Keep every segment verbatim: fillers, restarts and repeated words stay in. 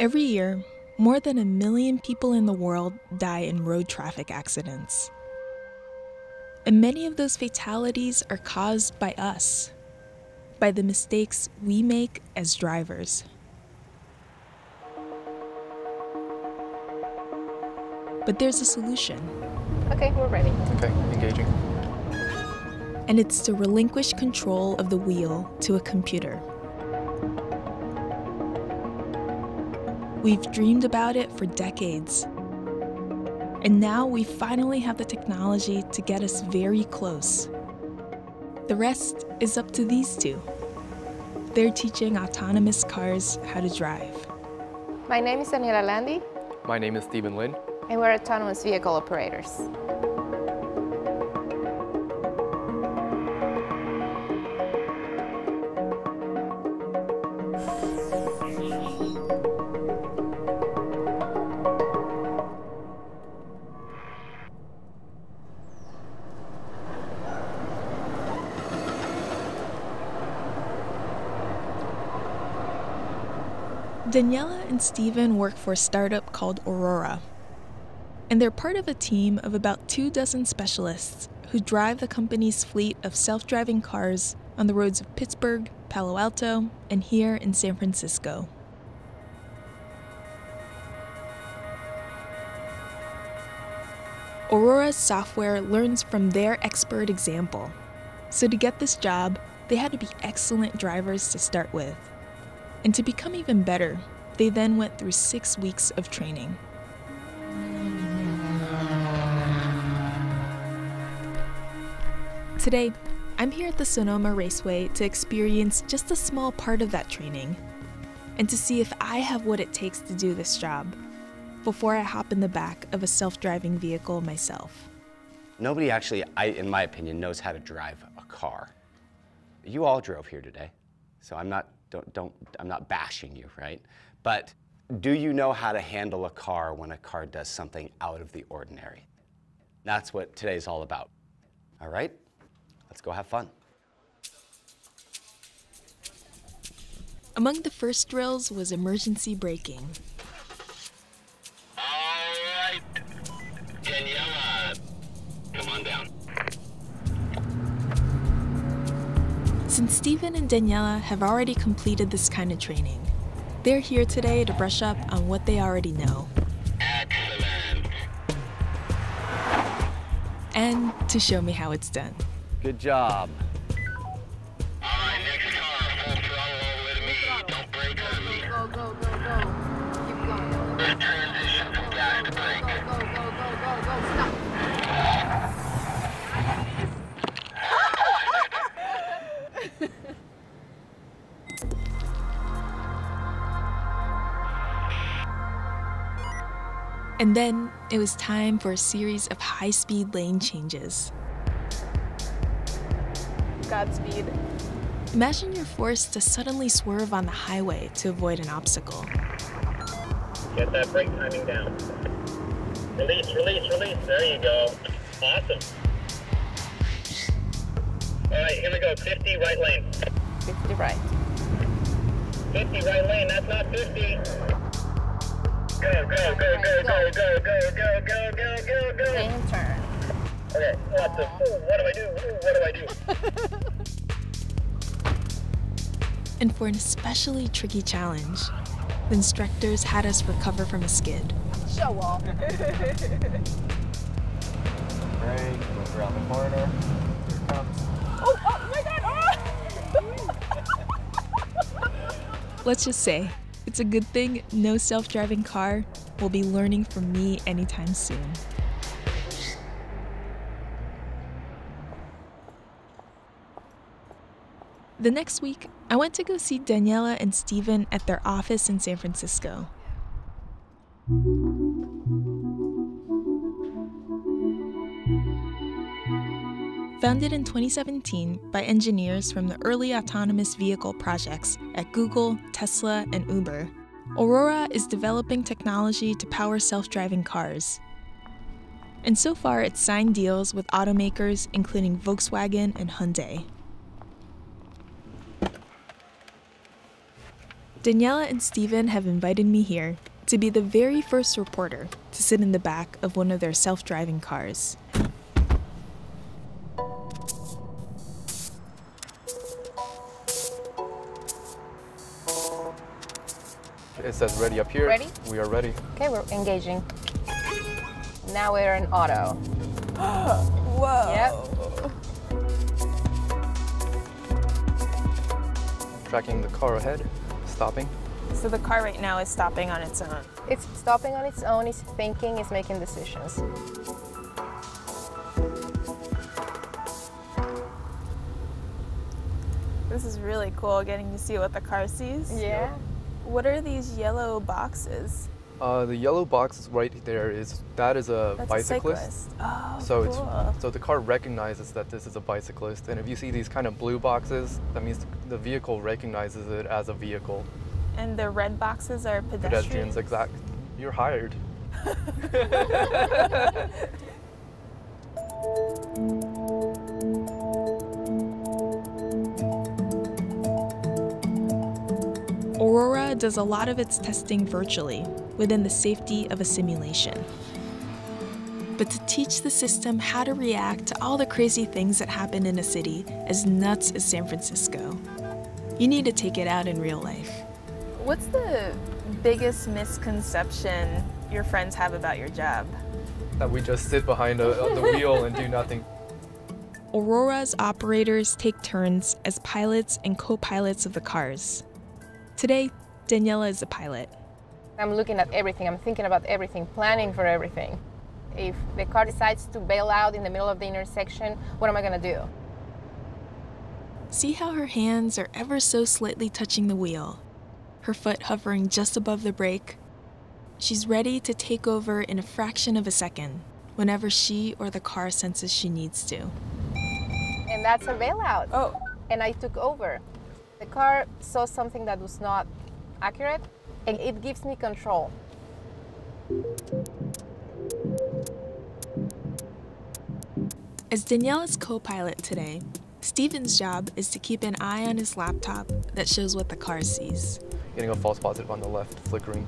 Every year, more than a million people in the world die in road traffic accidents. And many of those fatalities are caused by us, by the mistakes we make as drivers. But there's a solution. Okay, we're ready. Okay, engaging. And it's to relinquish control of the wheel to a computer. We've dreamed about it for decades. And now we finally have the technology to get us very close. The rest is up to these two. They're teaching autonomous cars how to drive. My name is Daniela Landi, My name is Stephen Lin. and we're autonomous vehicle operators. Daniela and Stephen work for a startup called Aurora. And they're part of a team of about two dozen specialists who drive the company's fleet of self-driving cars on the roads of Pittsburgh, Palo Alto, and here in San Francisco. Aurora's software learns from their expert example. So to get this job, they had to be excellent drivers to start with. And to become even better, they then went through six weeks of training. Today, I'm here at the Sonoma Raceway to experience just a small part of that training and to see if I have what it takes to do this job before I hop in the back of a self-driving vehicle myself. Nobody actually, I, in my opinion, knows how to drive a car. You all drove here today, so I'm not, don't, don't, I'm not bashing you, right? But do you know how to handle a car when a car does something out of the ordinary? That's what today's all about. All right? Let's go have fun. Among the first drills was emergency braking. All right, Daniela, come on down. Since Stephen and Daniela have already completed this kind of training, they're here today to brush up on what they already know. Excellent. And to show me how it's done. Good job. All right, next car, full throttle all the way to me. Don't brake on me. Go, go, go, go. Keep going. Good transition from gas to brake. Go, go, go, go, go, go, stop. And then it was time for a series of high-speed lane changes. Godspeed. Imagine you're forced to suddenly swerve on the highway to avoid an obstacle. Get that brake timing down. Release, release, release. There you go. Awesome. All right, here we go. fifty right lane. fifty right. fifty right lane. That's not fifty. Go, go, go, go, go, go, go, go, go, go, go, go. Same turn. Okay, awesome. Ooh, what do I do? Ooh, what do I do? And for an especially tricky challenge, the instructors had us recover from a skid. Show off. Brake, move around the corner. Here it comes. Oh, oh my God! Oh! Let's just say, it's a good thing no self-driving car will be learning from me anytime soon. The next week, I went to go see Daniela and Stephen at their office in San Francisco. Founded in twenty seventeen by engineers from the early autonomous vehicle projects at Google, Tesla, and Uber, Aurora is developing technology to power self-driving cars. And so far, it's signed deals with automakers including Volkswagen and Hyundai. Daniela and Steven have invited me here to be the very first reporter to sit in the back of one of their self-driving cars. It says ready up here. Ready? We are ready. Okay, we're engaging. Now we're in auto. Whoa. Yep. Tracking the car ahead, stopping. So the car right now is stopping on its own. It's stopping on its own, it's thinking, it's making decisions. This is really cool, getting to see what the car sees. Yeah. What are these yellow boxes? Uh, the yellow box right there is that is a That's bicyclist. a cyclist. Oh, So cool. it's so the car recognizes that this is a bicyclist, and if you see these kind of blue boxes, that means the vehicle recognizes it as a vehicle. And the red boxes are pedestrians? Pedestrians, exact. You're hired. Aurora does a lot of its testing virtually, within the safety of a simulation. But to teach the system how to react to all the crazy things that happen in a city as nuts as San Francisco, you need to take it out in real life. What's the biggest misconception your friends have about your job? That we just sit behind a, the wheel and do nothing. Aurora's operators take turns as pilots and co-pilots of the cars. Today, Daniela is a pilot. I'm looking at everything, I'm thinking about everything, planning for everything. If the car decides to bail out in the middle of the intersection, what am I gonna do? See how her hands are ever so slightly touching the wheel, her foot hovering just above the brake? She's ready to take over in a fraction of a second, whenever she or the car senses she needs to. And that's a bailout. Oh. And I took over. The car saw something that was not accurate, and it gives me control. As Daniela's co-pilot today, Steven's job is to keep an eye on his laptop that shows what the car sees. Getting a false positive on the left, flickering.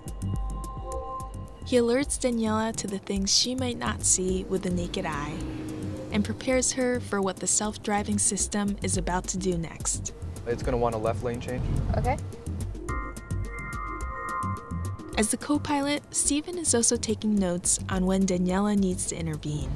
He alerts Daniela to the things she might not see with the naked eye, and prepares her for what the self-driving system is about to do next. It's going to want a left lane change. Okay. As the co-pilot, Steven is also taking notes on when Daniela needs to intervene.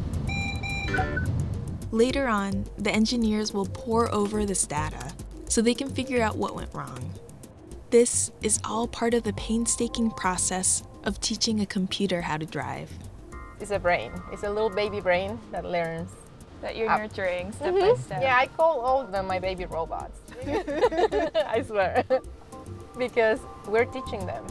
Later on, the engineers will pore over this data so they can figure out what went wrong. This is all part of the painstaking process of teaching a computer how to drive. It's a brain. It's a little baby brain that learns. That you're Up. nurturing step Mhm. by step. Yeah, I call all of them my baby robots. I swear. Because we're teaching them.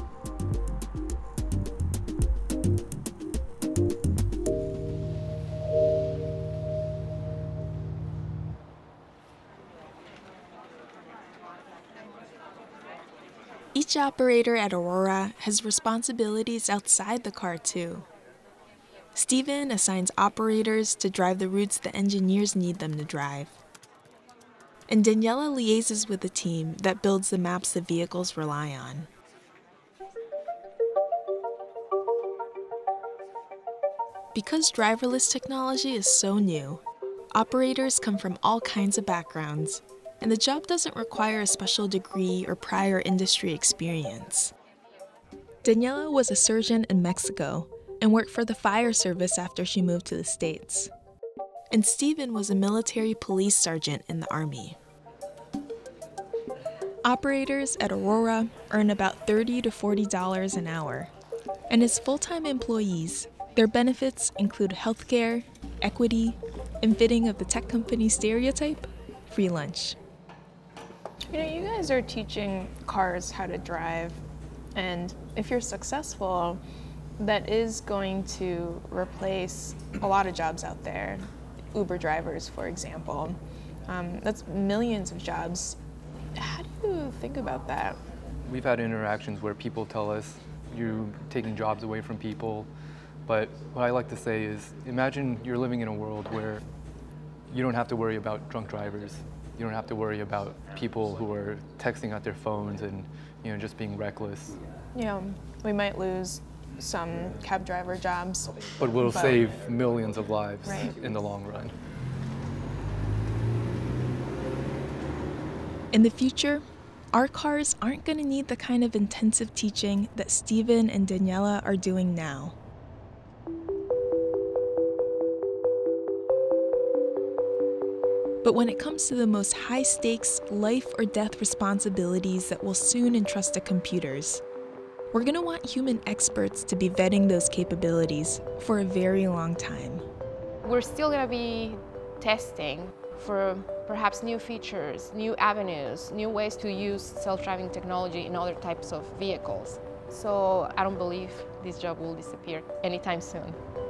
Each operator at Aurora has responsibilities outside the car too. Steven assigns operators to drive the routes the engineers need them to drive. And Daniela liaises with the team that builds the maps the vehicles rely on. Because driverless technology is so new, operators come from all kinds of backgrounds, and the job doesn't require a special degree or prior industry experience. Daniela was a surgeon in Mexico and worked for the fire service after she moved to the States. And Steven was a military police sergeant in the Army. Operators at Aurora earn about thirty to forty dollars an hour. And as full-time employees, their benefits include healthcare, equity, and fitting of the tech company stereotype, free lunch. You know, you guys are teaching cars how to drive, and if you're successful, that is going to replace a lot of jobs out there. Uber drivers, for example. Um, that's millions of jobs. How do you think about that? We've had interactions where people tell us you're taking jobs away from people, but what I like to say is imagine you're living in a world where You don't have to worry about drunk drivers. You don't have to worry about people who are texting at their phones and, you know, just being reckless. Yeah, we might lose some cab driver jobs. But we'll but, save millions of lives right. in the long run. In the future, our cars aren't going to need the kind of intensive teaching that Steven and Daniela are doing now. But when it comes to the most high-stakes, life or death responsibilities that will soon entrust to computers, we're going to want human experts to be vetting those capabilities for a very long time. We're still going to be testing for perhaps new features, new avenues, new ways to use self-driving technology in other types of vehicles. So I don't believe this job will disappear anytime soon.